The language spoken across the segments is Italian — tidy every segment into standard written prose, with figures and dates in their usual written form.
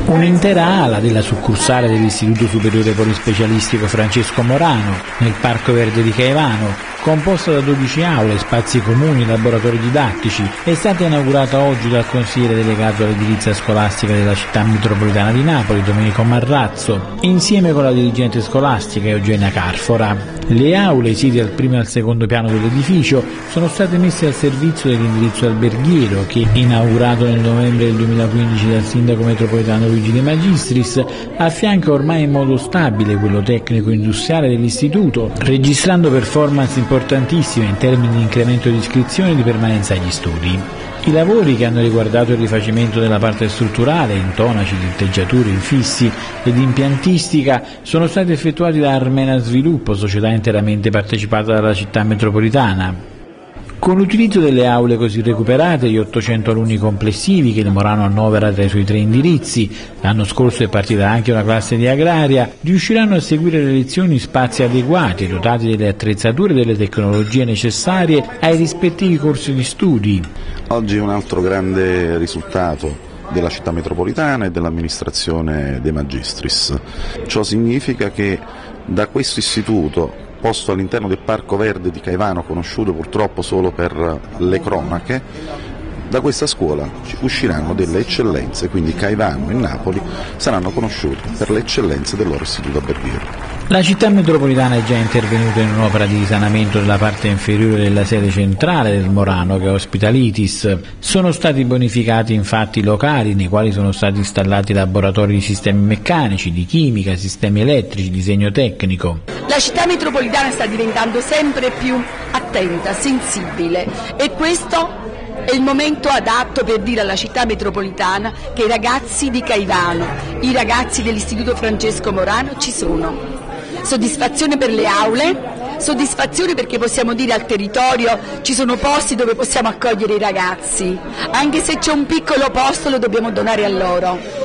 Un'intera ala della succursale dell'Istituto Superiore Polispecialistico Francesco Morano, nel Parco Verde di Caivano, composta da 12 aule, spazi comuni e laboratori didattici, è stata inaugurata oggi dal consigliere delegato all'edilizia scolastica della città metropolitana di Napoli, Domenico Marrazzo, insieme con la dirigente scolastica Eugenia Carfora. Le aule, site al primo e al secondo piano dell'edificio, sono state messe al servizio dell'indirizzo alberghiero che, inaugurato nel novembre del 2015 dal sindaco metropolitano Luigi De Magistris, affianca ormai in modo stabile quello tecnico-industriale dell'istituto, registrando performance importantissime in termini di incremento di iscrizioni e di permanenza agli studi. I lavori, che hanno riguardato il rifacimento della parte strutturale, intonaci, tinteggiature, infissi ed impiantistica, sono stati effettuati da Armena Sviluppo, società interamente partecipata dalla città metropolitana. Con l'utilizzo delle aule così recuperate, gli 800 alunni complessivi che il Morano annovera tra i suoi 3 indirizzi, l'anno scorso è partita anche una classe di agraria, riusciranno a seguire le lezioni in spazi adeguati, dotati delle attrezzature e delle tecnologie necessarie ai rispettivi corsi di studi. Oggi un altro grande risultato della città metropolitana e dell'amministrazione De Magistris. Ciò significa che da questo istituto, posto all'interno del Parco Verde di Caivano, conosciuto purtroppo solo per le cronache, da questa scuola usciranno delle eccellenze, quindi Caivano e Napoli saranno conosciuti per le eccellenze del loro istituto alberghiero. La città metropolitana è già intervenuta in un'opera di risanamento della parte inferiore della sede centrale del Morano, che ospita l'ITIS. Sono stati bonificati infatti i locali nei quali sono stati installati laboratori di sistemi meccanici, di chimica, sistemi elettrici, disegno tecnico. La città metropolitana sta diventando sempre più attenta, sensibile, e questo è il momento adatto per dire alla città metropolitana che i ragazzi di Caivano, i ragazzi dell'Istituto Francesco Morano ci sono. Soddisfazione per le aule, soddisfazione perché possiamo dire al territorio ci sono posti dove possiamo accogliere i ragazzi, anche se c'è un piccolo posto lo dobbiamo donare a loro.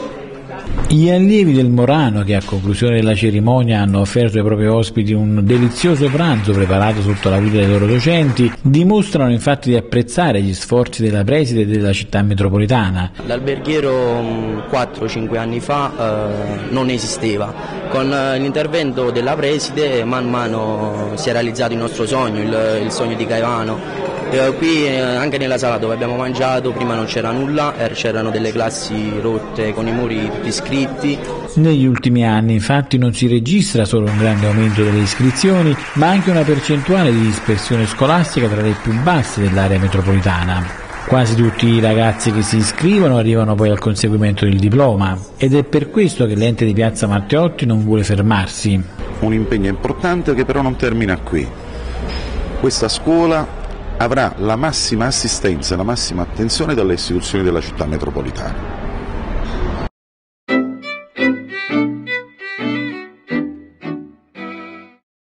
Gli allievi del Morano, che a conclusione della cerimonia hanno offerto ai propri ospiti un delizioso pranzo preparato sotto la guida dei loro docenti, dimostrano infatti di apprezzare gli sforzi della preside e della città metropolitana. L'alberghiero 4-5 anni fa non esisteva. Con l'intervento della preside man mano si è realizzato il nostro sogno, il sogno di Caivano. Qui anche nella sala dove abbiamo mangiato prima non c'era nulla, c'erano delle classi rotte con i muri tutti scritti. Negli ultimi anni infatti non si registra solo un grande aumento delle iscrizioni, ma anche una percentuale di dispersione scolastica tra le più basse dell'area metropolitana. Quasi tutti i ragazzi che si iscrivono arrivano poi al conseguimento del diploma, ed è per questo che l'ente di Piazza Matteotti non vuole fermarsi. Un impegno importante che però non termina qui. Questa scuola avrà la massima assistenza e la massima attenzione dalle istituzioni della città metropolitana.